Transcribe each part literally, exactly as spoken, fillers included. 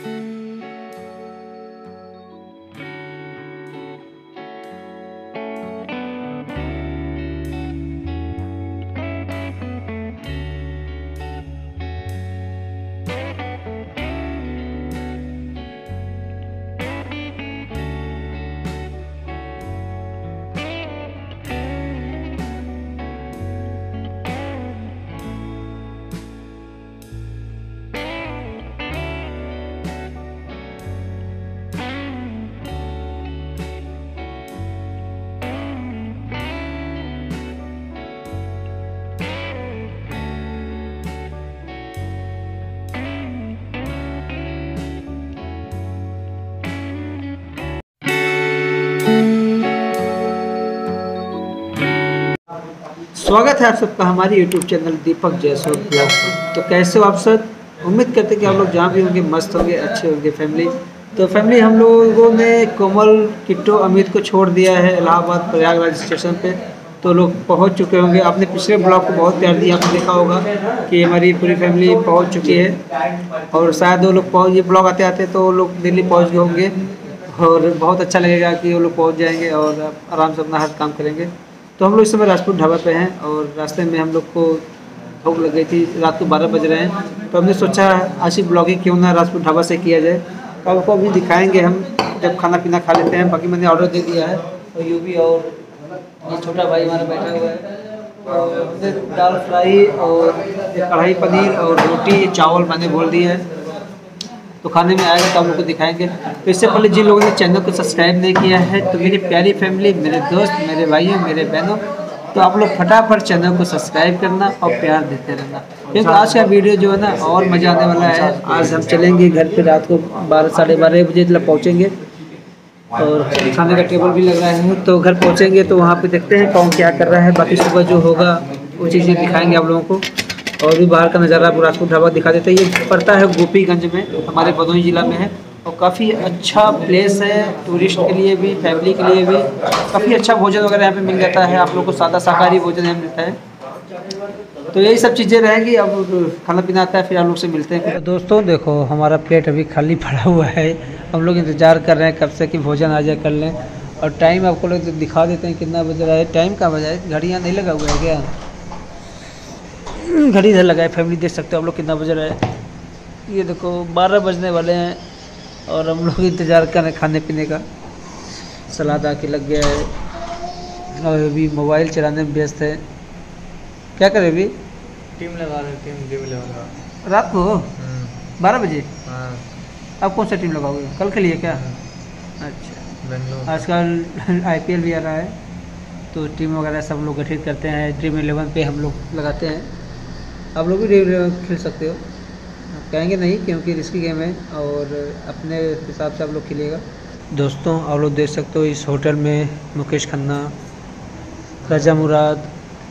स्वागत है आप सबका हमारे YouTube channel Deepak Jaiswal blog पर। तो कैसे हो आप सब? उम्मीद करते हैं कि आप लोग जहाँ भी होंगे मस्त होंगे, अच्छे होंगे फैमिली। तो फैमिली हम लोगों ने कोमल, किट्टू, अमित को छोड़ दिया है इलाहाबाद प्रयागराज स्टेशन पे। तो लोग पहुँच चुके होंगे। आपने पिछले ब्लॉग को बहुत प्यार दिया, आपने देखा होगा कि हमारी पूरी फैमिली पहुँच चुकी है। और शायद वो लोग पहुँच ये ब्लॉग आते आते तो वो लोग दिल्ली पहुँच गए होंगे। और बहुत अच्छा लगेगा कि वो लोग पहुँच जाएंगे और आराम से अपना हर काम करेंगे। तो हम लोग इस समय राजपूत ढाबा पे हैं और रास्ते में हम लोग को भूख लग गई थी। रात को बारह बज रहे हैं तो हमने सोचा आज ही ब्लॉगिंग क्यों ना राजपूत ढाबा से किया जाए। तो आपको अभी दिखाएंगे हम जब खाना पीना खा लेते हैं। बाकी मैंने ऑर्डर दे दिया है और यू भी और ये छोटा भाई हमारा बैठा हुआ है। और हमने दाल फ्राई और कढ़ाई पनीर और रोटी चावल मैंने बोल दिया है। तो खाने में आएगा तो आप लोग को दिखाएंगे। तो इससे पहले जिन लोगों ने चैनल को सब्सक्राइब नहीं किया है तो मेरी प्यारी फैमिली, मेरे दोस्त, मेरे भाइयों, मेरे बहनों, तो आप लोग फटाफट चैनल को सब्सक्राइब करना और प्यार देते रहना, क्योंकि आज का वीडियो जो है ना और मज़ा आने वाला है। आज हम चलेंगे घर पे रात को बारह साढ़े बारह बजे तक पहुँचेंगे और खाने का टेबल भी लग रहा है। तो घर पहुँचेंगे तो वहाँ पर देखते हैं कौन क्या कर रहा है। बाकी सुबह जो होगा वो चीज़ें दिखाएँगे आप लोगों को। और भी बाहर का नज़ारा राजपूत ढाबा दिखा देते हैं। ये पड़ता है गोपीगंज में, हमारे भदोही ज़िला में है। और काफ़ी अच्छा प्लेस है टूरिस्ट के लिए भी, फैमिली के लिए भी। काफ़ी अच्छा भोजन वगैरह यहाँ पे मिल जाता है। आप लोग को सादा शाकाहारी भोजन यहाँ मिलता है। तो यही सब चीज़ें रहेंगी। अब खाना पीना आता है फिर आप लोग से मिलते हैं। तो दोस्तों देखो हमारा प्लेट अभी खाली पड़ा हुआ है। हम लोग इंतज़ार कर रहे हैं कब से कि भोजन आ जाए, कर लें। और टाइम आपको लोग दिखा देते हैं कितना बज रहा है। टाइम कहाँ बजा है? घड़ी यहाँ नहीं लगा हुआ है क्या? घड़ी इधर लगा है। फैमिली देख सकते हो आप लोग कितना बज रहा है। ये देखो बारह बजने वाले हैं और हम लोग इंतज़ार कर रहे हैं खाने पीने का। सलाद आके लग गया है और अभी मोबाइल चलाने में व्यस्त है। क्या करें अभी? टीम लगा रहे टीम टीम लगा रात को बारह बजे। हाँ। आप कौन सा टीम लगाओगे? कल के लिए क्या? अच्छा, बेंगलोर। आजकल आई पी एल भी आ रहा है तो टीम वगैरह सब लोग गठित करते हैं। ड्रीम इलेवन पे हम लोग लगाते हैं। आप लोग भी ड्रीम इलेवन खेल सकते हो, कहेंगे नहीं क्योंकि रिस्की गेम है और अपने हिसाब से आप लोग खेलिएगा। दोस्तों आप लोग देख सकते हो इस होटल में मुकेश खन्ना, रजा मुराद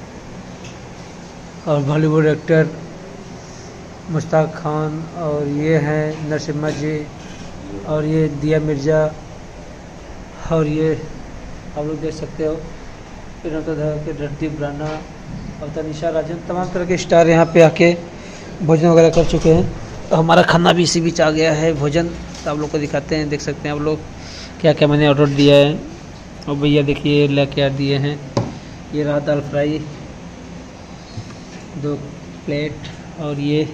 और बॉलीवुड एक्टर मुश्ताक खान, और ये है नरसिम्हा जी, और ये दिया मिर्ज़ा, और ये आप लोग देख सकते हो के रणदीप राणा और तनिषा राजन, तमाम तरह के स्टार यहाँ पे आके भोजन वगैरह कर चुके हैं। तो हमारा खाना भी इसी बीच आ गया है भोजन। तो आप लोग को दिखाते हैं, देख सकते हैं आप लोग क्या क्या मैंने ऑर्डर दिया है। और भैया देखिए लेके आ दिए हैं। ये रहा दाल फ्राई दो प्लेट, और ये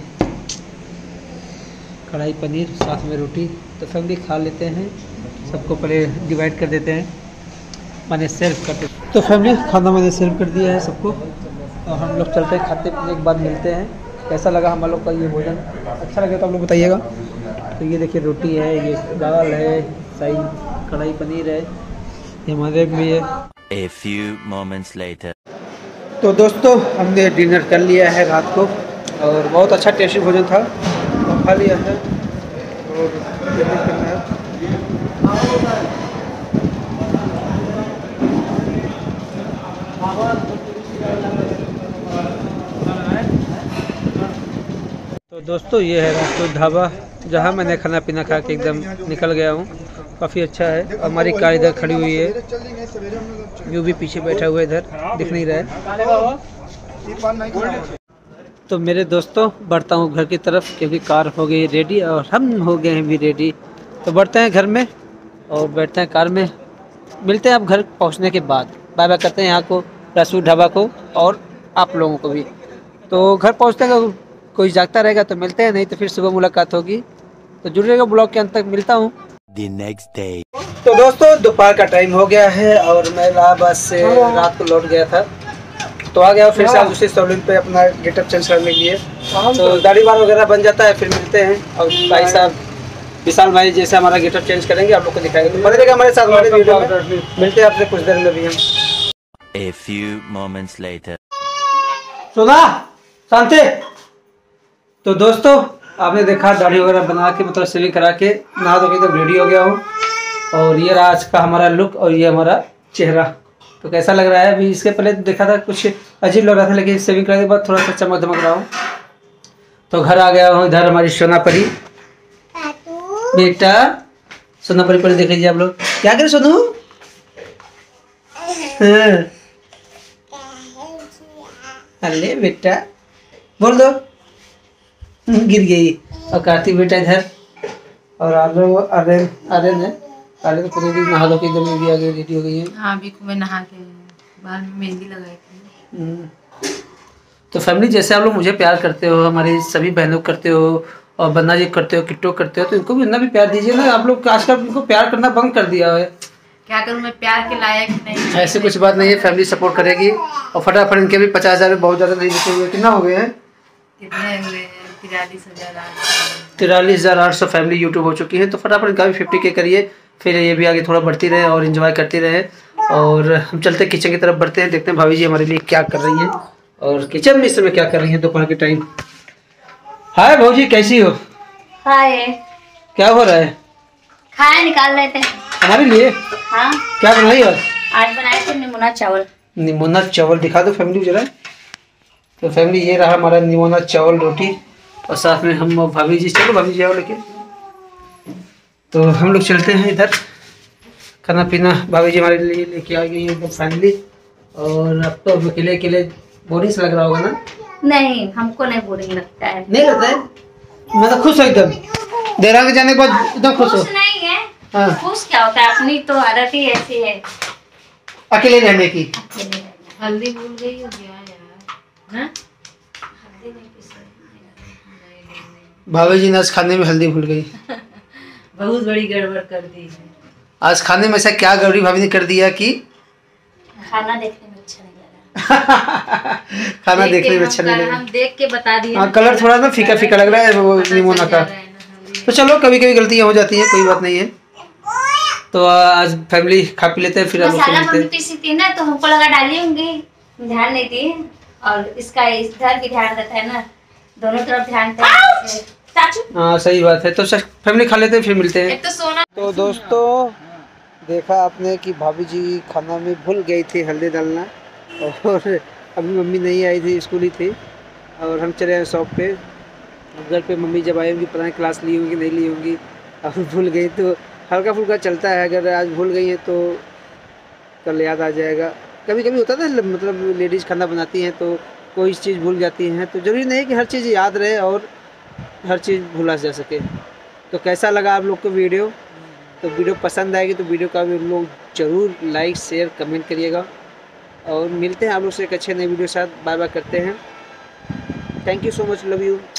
कढ़ाई पनीर साथ में रोटी। तो फैमिली खा लेते हैं, सबको पहले डिवाइड कर देते हैं, मैंने सर्व कर दिया। तो फैमिली खाना मैंने सर्व कर दिया है सबको और हम लोग चलते हैं, खाते पीने के बाद मिलते हैं। कैसा लगा हम लोग का ये भोजन? अच्छा लगे तो आप लोग बताइएगा। तो ये देखिए रोटी है, ये दाल है, शाही कढ़ाई पनीर है, ये हमारे भी है। A few moments later. तो दोस्तों हमने डिनर कर लिया है रात को और बहुत अच्छा टेस्टी भोजन था, तो खा लिया है। और तो दोस्तों ये है राजपूत ढाबा, जहाँ मैंने खाना पीना खा के एकदम निकल गया हूँ। काफ़ी अच्छा है। हमारी कार इधर खड़ी हुई है, जो भी पीछे बैठा हुआ है इधर दिख नहीं रहा है। तो मेरे दोस्तों बढ़ता हूँ घर की तरफ, क्योंकि कार हो गई रेडी और हम हो गए हैं भी रेडी। तो बढ़ते हैं घर में और बैठते हैं कार में। मिलते हैं आप घर पहुँचने के बाद। बाय बाय करते हैं यहाँ को, रसूल ढाबा को और आप लोगों को भी। तो घर पहुँचते हैं, कोई जागता रहेगा तो मिलते हैं, नहीं तो फिर सुबह मुलाकात होगी। तो जुड़े रहेगा ब्लॉग के अंत तक, मिलता हूँ The next day. तो दोस्तों दोपहर का टाइम हो गया है और मैं इलाहाबाद से रात को लौट गया था, तो आ गया फिर से आज उसी सैलून पे अपना गेटअप चेंज करने के लिए। तो दाढ़ी बाल वगैरह बन जाता है, फिर मिलते हैं। और भाई साहब विशाल भाई जैसे हमारा गेटअप चेंज करेंगे आप लोग को दिखाएंगे, तो बने रहेगा हमारे साथ हमारे वीडियो में। मिलते हैं आपसे कुछ देर में भी हम। A few moments later. सुना शांति। तो दोस्तों आपने देखा दाढ़ी वगैरह बना के मतलब शेविंग करा के नहा धो के एकदम रेडी हो गया हूँ। और ये रहा आज का हमारा लुक और ये हमारा चेहरा। तो कैसा लग रहा है? अभी इसके पहले तो देखा था कुछ अजीब लग रहा था, लेकिन शेविंग करने के बाद थोड़ा सा चमक धमक रहा हूँ। तो घर आ गया हूँ, इधर हमारी सोना परी बेटा। सोना परी परी देख लीजिए आप लोग, क्या करे सोनू? हाँ। अरे बेटा बोल दो, गिर गई। और कार्तिक बेटा इधर, और आर्यन आर्यन आर्यन है। आर्यन को भी नहा धो के एकदम भी आ गई, रेडी हो गई है। हाँ अभी को मैं नहा के बाल में मेहंदी लगाई थी। तो फैमिली जैसे आप लोग मुझे प्यार करते हो, हमारी सभी बहनों करते हो और बन्ना जी करते हो, किट्टो करते हो, तो इनको भी इतना भी प्यार दीजिए ना। आप लोग आजकल इनको प्यार करना बंद कर दिया है। क्या करूँ मैं, प्यार के लायक नहीं। ऐसे कुछ बात नहीं है, फैमिली सपोर्ट करेगी। और फटाफट इनके भी पचास हज़ार बहुत ज़्यादा नहीं देते हुए कितना हो गए हैं? कितने हुए? तिरालीस हजार तिरालीस हज़ार आठ सौ फैमिली यूट्यूब हो चुकी है। तो फटाफट इनका भी फिफ्टी के करिए, फिर ये भी आगे थोड़ा बढ़ती रहे और इन्जॉय करती रहे। और हम चलते हैं किचन की तरफ, बढ़ते हैं, देखते हैं भाभी जी हमारे लिए क्या कर रही हैं और किचन में इस समय क्या कर रही हैं दोपहर के टाइम। हाय भाजी कैसी हो? हाय, क्या हो रहा है? खाना निकाल रहे थे। हमारे लिए हाँ, क्या बनाई? और आज बनाए थे निमोना चावल। निमोना चावल दिखा दो फैमिली जरा। तो फैमिली ये रहा हमारा निमोना चावल रोटी, और साथ में हम भाभी जी। चलो भाभी जी आओ लेके। तो हम लोग चलते हैं इधर, खाना पीना भाभी जी हमारे लिए लेके आ गई है फैमिली। और अब तो अकेले अकेले बोरिंग से लग रहा होगा ना? नहीं, हमको नहीं बोरिंग लगता है। नहीं लगता है? मैं तो खुश हूँ एकदम, देहरा के जाने के बाद एकदम खुश हूँ। खुश नहीं है। हाँ। खुश क्या होता है, अपनी तो आदत ही ऐसी है अकेले रहने की। अकेले रहना। हल्दी भूल गई हो गया यार ना? हल्दी नहीं पीसी। भाभी जी ने आज खाने में हल्दी भूल गई। बहुत बड़ी गड़बड़ कर दी है। आज खाने में ऐसा क्या गौरी भाभी ने कर दिया कि खाना देखने में अच्छा नहीं लगा। खाना देख देखने के में हम अच्छा नहीं कर- लगा। हम देख के बता दिए। हाँ कलर थोड़ा ना फीका फीका लग रहा है वो निमोना का। तो चलो कभी कभी गलतियाँ हो जाती हैं, कोई बात नहीं है। तो आज फैमिली खा पी लेते हैं, फिर हम लोग मसाला मिलते मम्मी हैं। पीसी थी ना, तो हमको लगा डाली होंगी, ध्यान नहीं दी। और इसका इधर भी ध्यान रहता है ना, दोनों तरफ ध्यान देते। चाचू हाँ सही बात है। तो फैमिली खा लेते हैं, फिर मिलते हैं। एक तो सोना। तो दोस्तों देखा आपने कि भाभी जी खाना में भूल गई थी हल्दी डालना, और अभी मम्मी नहीं आई थी, स्कूल ही थी। और हम चले आए शॉप पे। घर पे मम्मी जब आई होंगी पता नहीं क्लास ली होंगी नहीं ली होंगी, अब भूल गई। तो हल्का फुल्का चलता है, अगर आज भूल गई है तो कल याद आ जाएगा। कभी कभी होता है ना, मतलब लेडीज़ खाना बनाती हैं तो कोई चीज़ भूल जाती हैं। तो ज़रूरी नहीं कि हर चीज़ याद रहे और हर चीज़ भूला जा सके। तो कैसा लगा आप लोग को वीडियो? तो वीडियो पसंद आएगी तो वीडियो का भी लोग ज़रूर लाइक शेयर कमेंट करिएगा। और मिलते हैं आप लोग से एक अच्छे नए वीडियो के साथ। बाय बाय करते हैं। Thank you so much, love you.